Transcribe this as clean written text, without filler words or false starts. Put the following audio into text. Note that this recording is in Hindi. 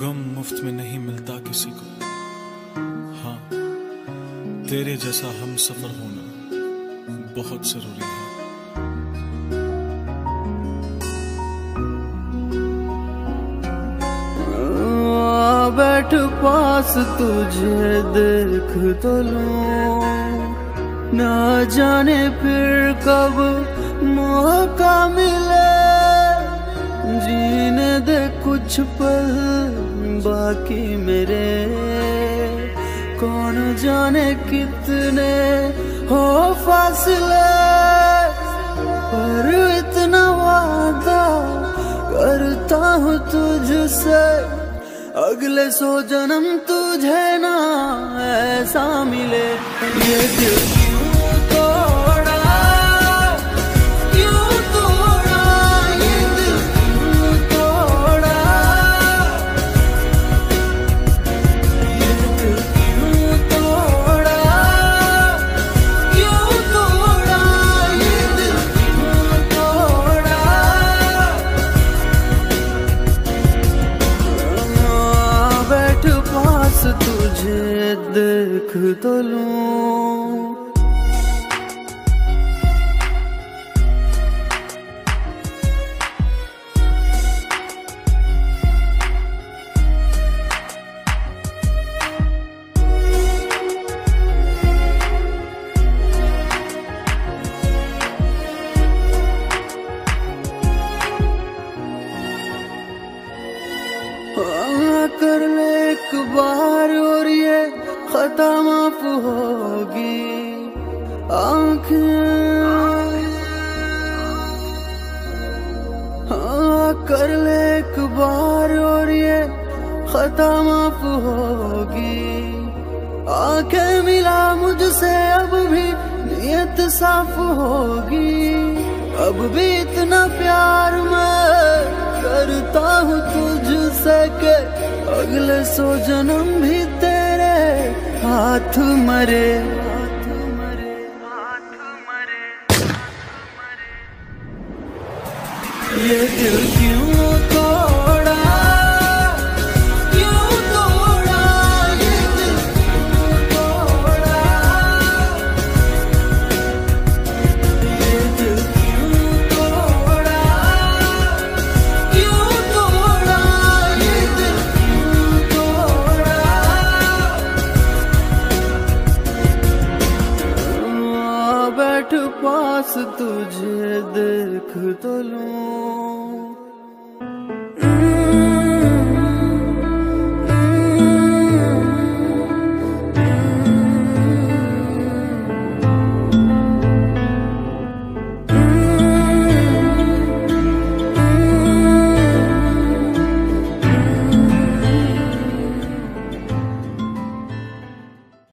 गम मुफ्त में नहीं मिलता किसी को। हाँ, तेरे जैसा हम सफर होना बहुत जरूरी है। बैठ पास तुझे देख तो लूं, ना जाने फिर कब मौका मिले, जीने दे कुछ पल बाकी मेरे, कौन जाने कितने हो फासले, पर इतना वादा करता हूँ तुझसे, अगले 100 जन्म तुझे ना ऐसा मिले। ये दिल क्यों तोड़ा, क्यों तोड़ा, ये दिल क्यों तोड़ा, ये दिल क्यों तोड़ा, क्यों तोड़ा, ये दिल क्यों तोड़ा। बैठ पास तुझे देख तो लूं, कर ले एक बार और ये खता माफ होगी, आँखें कर ले एक बार और ये खता माफ होगी, आँखें मिला मुझसे अब भी नियत साफ होगी, अब भी इतना प्यार मैं करता हूँ तुझसे के अगले 100 जन्म भी तेरे हाथ मरे। ये दिल क्यों तोड़ा, क्यों तोड़ा, ये दिल क्यों तोड़ा, ये दिल क्यों तोड़ा, क्यों तोड़ा, ये दिल क्यों तोड़ा। बैठ पास तुझे देख तो लूं।